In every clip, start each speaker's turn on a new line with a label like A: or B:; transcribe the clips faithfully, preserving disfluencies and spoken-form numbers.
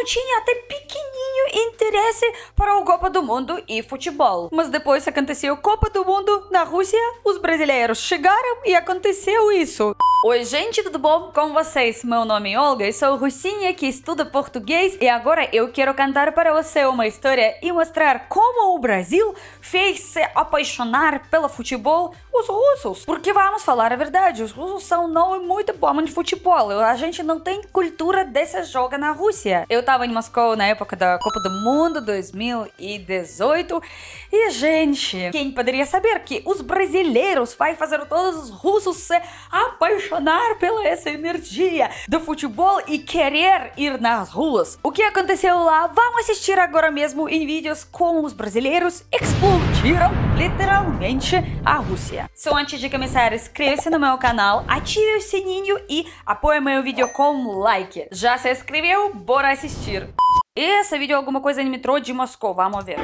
A: tinha até pequenininho interesse para o Copa do Mundo e futebol. Mas depois aconteceu a Copa do Mundo na Rússia, os brasileiros chegaram e aconteceu isso. Oi gente, tudo bom com vocês? Meu nome é Olga, eu sou russinha que estuda português e agora eu quero contar para você uma história e mostrar como o Brasil fez se apaixonar pelo futebol os russos. Porque vamos falar a verdade, os russos são não muito bons de futebol, a gente não tem cultura desse jogo na Rússia. Eu tava em Moscou na época da Copa do Mundo dois mil e dezoito e gente, quem poderia saber que os brasileiros vai fazer todos os russos se apaixonar pela essa energia do futebol e querer ir nas ruas. O que aconteceu lá? Vamos assistir agora mesmo em vídeos como os brasileiros explodiram literalmente a Rússia. Só antes de começar, inscreva-se no meu canal, ative o sininho e apoie meu vídeo com um like. Já se inscreveu? Bora assistir. Esse vídeo é alguma coisa no metrô de Moscou, vamos ver.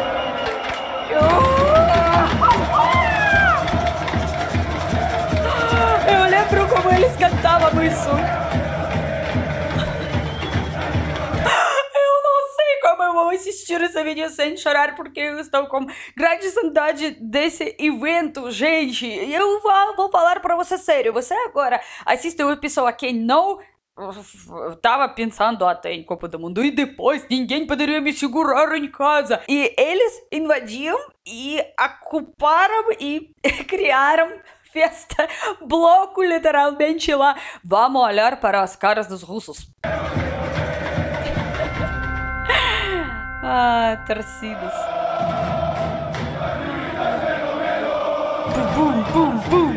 A: Eu lembro como eles cantavam isso. Eu não sei como eu vou assistir esse vídeo sem chorar, porque eu estou com grande saudade desse evento, gente. E eu vou, vou falar pra você sério. Você agora assiste o episódio aqui, não... Eu tava pensando até em Copa do Mundo e depois ninguém poderia me segurar em casa. E eles invadiam e ocuparam e criaram festa, bloco literalmente lá. Vamos olhar para as caras dos russos. Ah, torcidas. Bum, bum, bum.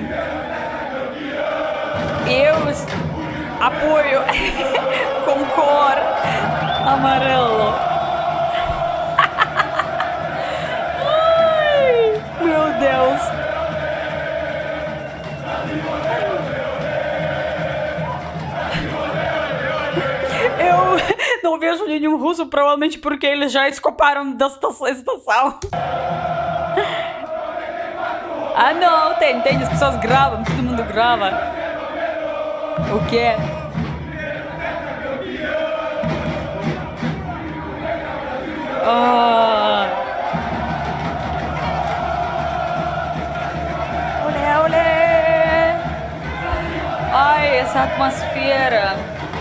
A: Eu apoio com cor amarelo. Ai, meu Deus. Eu não vejo nenhum russo, provavelmente porque eles já escaparam da estação. Ah não, tem, tem, as pessoas gravam, todo mundo grava. O quê? Oh. Olé, olé. Ai, essa atmosfera.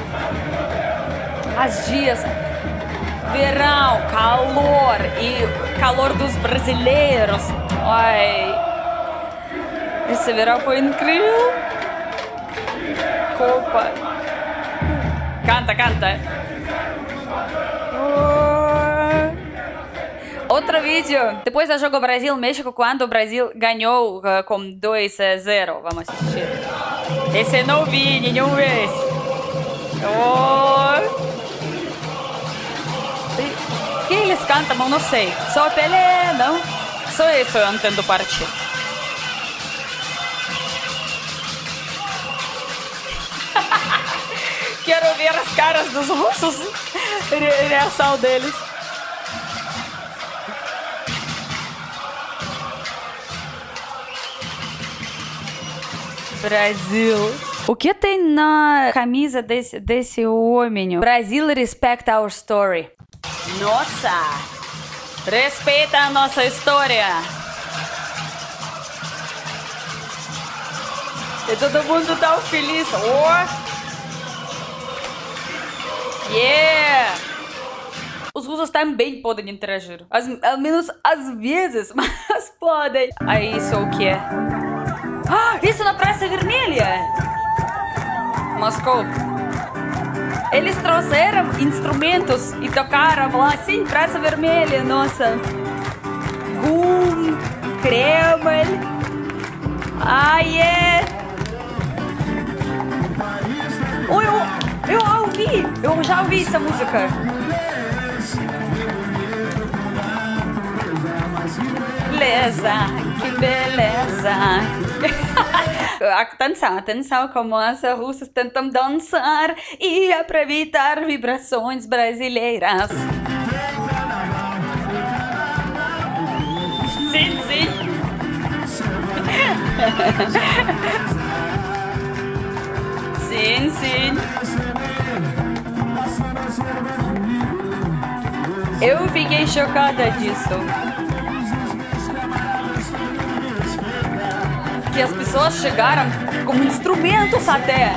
A: As dias, verão, calor e calor dos brasileiros. Ai, esse verão foi incrível. Copa. Canta, canta. Oh. Outro vídeo. Depois do jogo Brasil-México, quando o Brasil ganhou uh, com dois a zero. Vamos assistir. Esse não vi nenhuma vez. Oh. O que eles cantam? Eu não sei. Só Pelé, não? Só isso eu entendo parte. Quero ver as caras dos russos, a reação deles. Brasil. O que tem na camisa desse, desse homem? Brasil respect our story. Nossa! Respeita a nossa história. E todo mundo tão feliz. Oh! Yeah! Os russos também podem interagir. As, ao menos às vezes, mas podem. Aí isso o que é? Ah, isso na Praça Vermelha! Moscou. Eles trouxeram instrumentos e tocaram lá, sim, Praça Vermelha, nossa. Gum, Kreml. Ah, yeah! Oi, oi. Eu ouvi, eu já ouvi essa música. Beleza, que beleza. Atenção, atenção, como as russas tentam dançar e aproveitar vibrações brasileiras. Sim, sim. Sim, sim. Eu fiquei chocada disso. Que as pessoas chegaram com instrumentos até.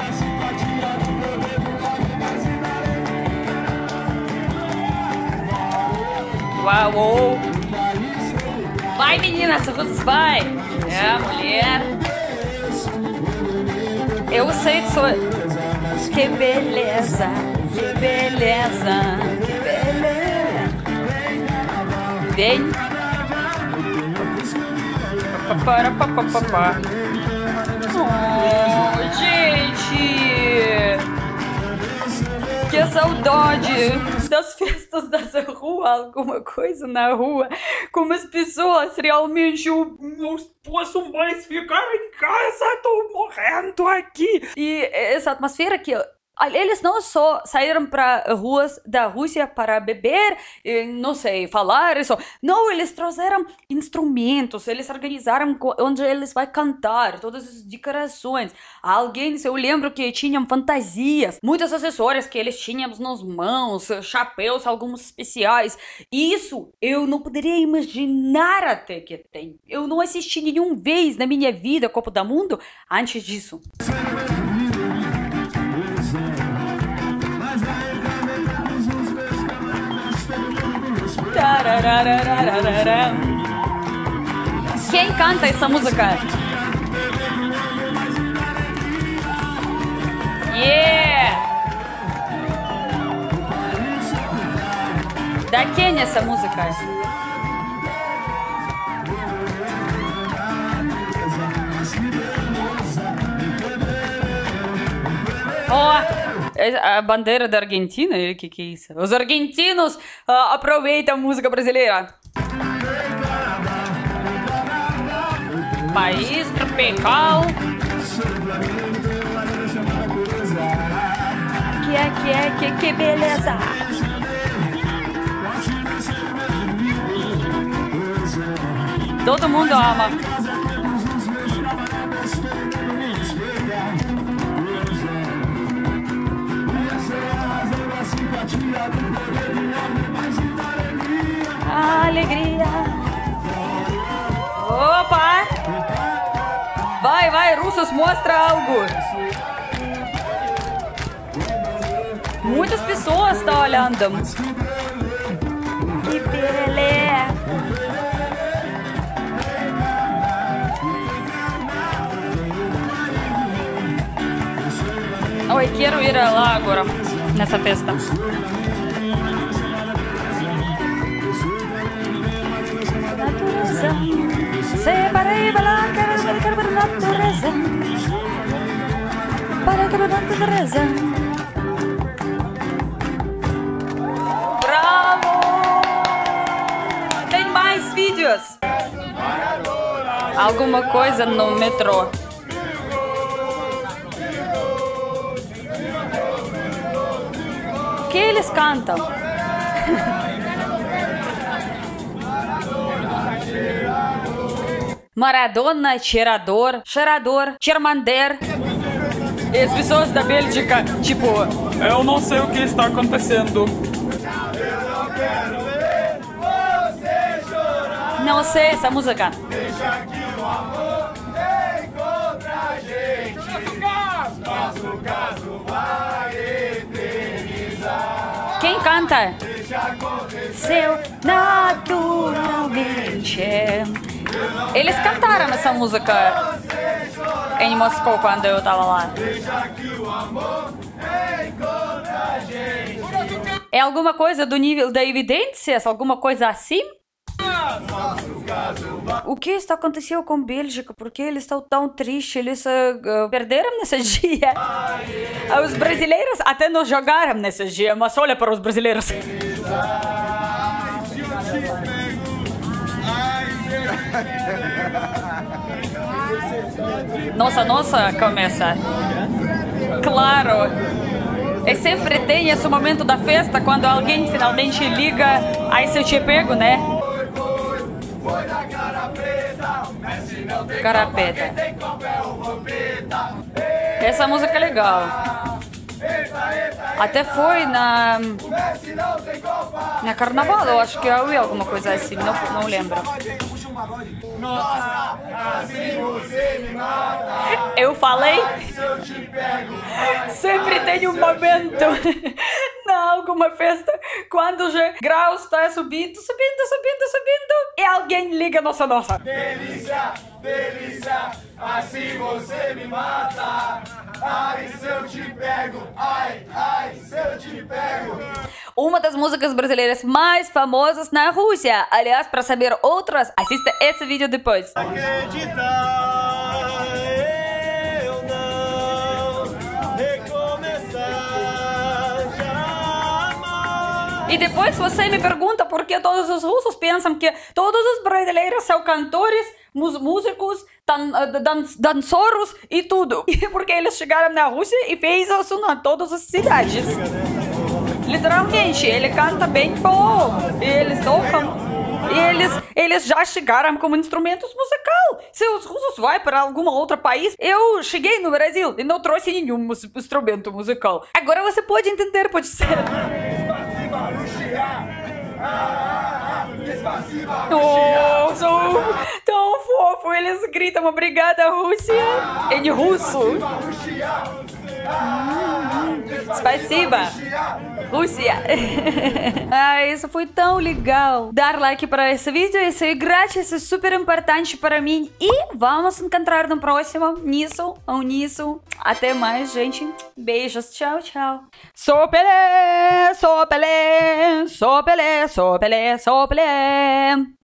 A: Uau, uau. Vai, meninas, vai. É, mulher. Eu sei que sou... Que beleza, que beleza, que beleza. Vem. Para, pa, pa, pa, pa. Oh, gente. Que saudade das festas dessa rua, alguma coisa na rua, como as pessoas realmente eu não posso mais ficar em casa, tô morrendo aqui. E essa atmosfera que eles não só saíram para ruas da Rússia para beber, não sei, falar isso. Não, eles trouxeram instrumentos, eles organizaram onde eles vão cantar, todas as decorações. Alguém, eu lembro que tinham fantasias, muitos acessórios que eles tinham nas mãos, chapéus, alguns especiais. Isso eu não poderia imaginar até que tem. Eu não assisti nenhuma vez na minha vida Copa do Mundo antes disso. Quem canta essa música? Yeah! Da quem é essa música? Oh! A bandeira da Argentina? O que, que é isso? Os argentinos uh, aproveitam a música brasileira. País tropical. Que é, que é, que, que beleza. Todo mundo ama. Alegria. Opa! Vai, vai, russos, mostra algo. Muitas pessoas estão olhando. Que beleza. Oi, quero ir lá agora, nessa festa. Separei para a natureza. Para a natureza. Bravo! Tem mais vídeos. Alguma coisa no metrô. O que eles cantam? Maradona, cheirador, cheirador, Charmander. E as pessoas da Bélgica, tipo, eu não sei o que está acontecendo. Não sei essa música. Deixa que o amor encontra a gente. Nosso caso vai eternizar. Quem canta? Seu naturalmente. Eles cantaram essa música em Moscou quando eu tava lá. É alguma coisa do nível da evidências? Alguma coisa assim? O que está acontecendo com a Bélgica? Por que eles estão tão tristes? Eles uh, perderam nesse dia. Os brasileiros até não jogaram nesse dia, mas olha para os brasileiros. Nossa, nossa, começa. Claro. E sempre tem esse momento da festa quando alguém finalmente liga. Aí se eu te pego, né? Carapeta. Essa música é legal. Até foi na... Na Carnaval, eu acho que eu vi alguma coisa assim, não, não lembro.
B: Nossa, assim você me mata.
A: Eu falei?
B: Se eu te pego,
A: Sempre tem um momento na alguma festa quando o grau está subindo, subindo, subindo, subindo e alguém liga nossa nossa.
B: delícia, delícia, assim você me mata. Ai, se eu te pego, ai, ai, se eu te pego.
A: Uma das músicas brasileiras mais famosas na Rússia. Aliás, para saber outras, assista esse vídeo depois.
B: Acreditar, eu não recomeçar jamais.
A: E depois você me pergunta por que todos os russos pensam que todos os brasileiros são cantores, mus- músicos, dan dan dançoros e tudo. E porque eles chegaram na Rússia e fez isso em todas as cidades. Literalmente, ele canta bem bom. E eles tocam. E eles, eles já chegaram como instrumentos musical. Se os russos vão para algum outro país, eu cheguei no Brasil e não trouxe nenhum mus- instrumento musical. Agora você pode entender, pode ser. Oh, sou tão fofo. Eles gritam obrigada, Rússia, em russo. Spasiba, Rússia. Ah, isso foi tão legal. Dar like para esse vídeo, isso é grátis, é super importante para mim. E vamos encontrar no próximo, nisso ou nisso. Até mais, gente. Beijos, tchau, tchau. Sou Pelé, sou Pelé, sou Pelé, sou Pelé, sou Pelé.